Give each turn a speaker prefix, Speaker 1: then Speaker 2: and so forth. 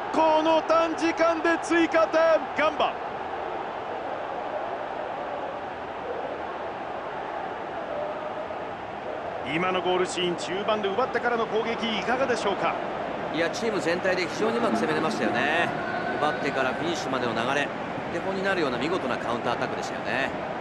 Speaker 1: この短時間で追加点。ガンバ。今のゴールシーン、中盤で奪ってからの攻撃いかがでしょうか。
Speaker 2: いや、チーム全体で非常にうまく攻めれましたよね。奪ってからフィニッシュまでの流れ、手本になるような見事なカウンターアタックでしたよね。